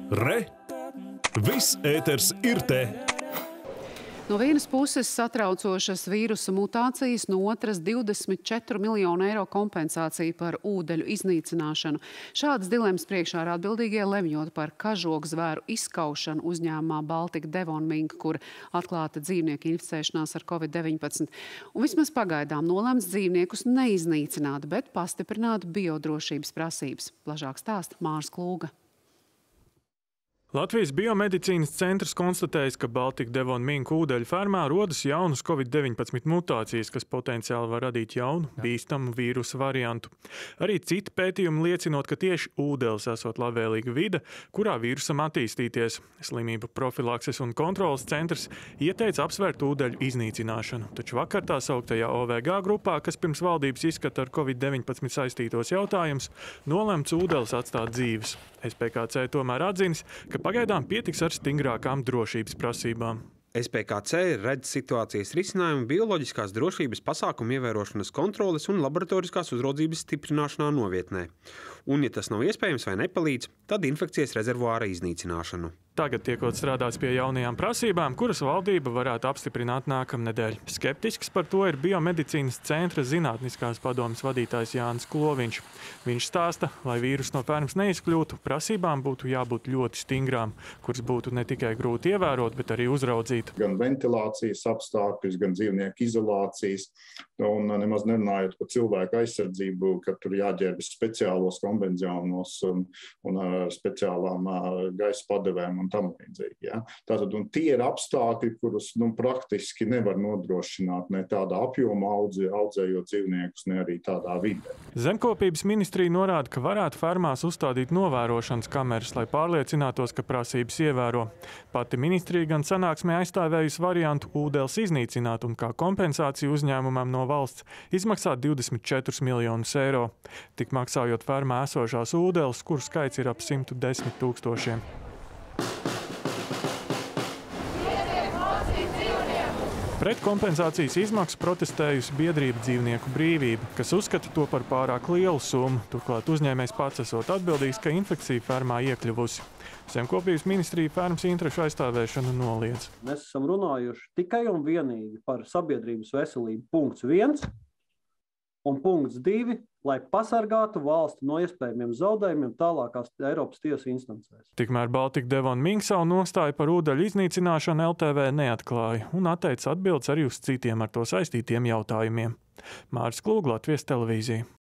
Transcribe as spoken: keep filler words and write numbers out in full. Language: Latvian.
Re! Viss ēters ir te! No vienas puses satraucošas vīrusa mutācijas, no otras divdesmit četru miljonu eiro kompensācija par ūdeļu iznīcināšanu. Šādas dilemmas priekšā ir atbildīgie, lemjot par kažoku zvēru izskaušanu uzņēmumā Baltic Devon Mink, kur atklāta dzīvnieku inficēšanās ar covid deviņpadsmit. Un vismaz pagaidām nolemts dzīvniekus neiznīcināt, bet pastiprināt biodrošības prasības. Plašāk stāsta Mārs Klūga. Latvijas biomedicīnas centrs konstatējis, ka Baltic Devon Mink ūdeļu fermā rodas jaunas covid deviņpadsmit mutācijas, kas potenciāli var radīt jaunu, bīstamu vīrusu variantu. Arī citi pētījumi liecinot, ka tieši ūdelis esot labvēlīga vide, kurā vīrusam attīstīties. Slimību profilakses un kontrolas centrs ieteica apsvērt ūdeļu iznīcināšanu, taču vakar tā sauktajā O V G grupā, kas pirms valdības izskata ar covid deviņpadsmit saistītos jautājumus, nolemts ūdelis atstāt dzīves. S P K C tomēr atzinis, ka pagaidām pietiks ar stingrākām drošības prasībām. S P K C ir redz situācijas risinājumu bioloģiskās drošības pasākumu ievērošanas kontroles un laboratoriskās uzraudzības stiprināšanā novietnē. Un, ja tas nav iespējams vai nepalīdz, tad infekcijas rezervuāra iznīcināšanu. Tagad tiekot strādāts pie jaunajām prasībām, kuras valdība varētu apstiprināt nākamnedēļ. Skeptisks par to ir biomedicīnas centra zinātniskās padomes vadītājs Jānis Kloviņš. Viņš stāsta, lai vīrus no fermas neizkļūtu, prasībām būtu jābūt ļoti stingrām, kuras būtu ne tikai grūti ievērot, bet arī uzraudzīt. Gan ventilācijas apstākļus, gan dzīvnieku izolācijas, un nemaz nerunājot par cilvēku aizsardzību, ka tur jāģērbjas speciālos kombinezionos un, un ar speciālām gaisa padevēm un tam līdzīgi. Ja? Tātad, un tie ir apstākļi, kurus nu, praktiski nevar nodrošināt ne tādā apjomā audzē, audzējot dzīvniekus, ne arī tādā vidē. Zemkopības ministrija norāda, ka varētu fermās uzstādīt novērošanas kameras, lai pārliecinātos, ka prasības ievēro. Pati ministrija gan sanāksmē aizstāvējusi variantu ūdeles iznīcināt un kā kompensāciju uzņēmumam no valsts izmaksāt divdesmit četrus miljonus eiro. Tik maksājot fermā esošās ūdeles, kuru skaits ir ap simt desmit tūkstošiem. Pret kompensācijas izmaksu protestējusi biedrība Dzīvnieku brīvība, kas uzskata to par pārāk lielu summu. Turklāt uzņēmējs pats esot atbildīgs, ka infekcija fermā iekļuvusi. Zemkopības ministrija fermas interešu aizstāvēšanu noliedz. Mēs esam runājuši tikai un vienīgi par sabiedrības veselību. Punkts viens un punkts divi, lai pasargātu valsti no iespējamiem zaudējumiem tālākās Eiropas tiesas instancēs. Tikmēr Baltic Devon Mink savu nostāju par ūdeļu iznīcināšanu L T V neatklāja un atteica atbildes arī uz citiem ar to saistītiem jautājumiem. Māris Klūga, Latvijas televīzija.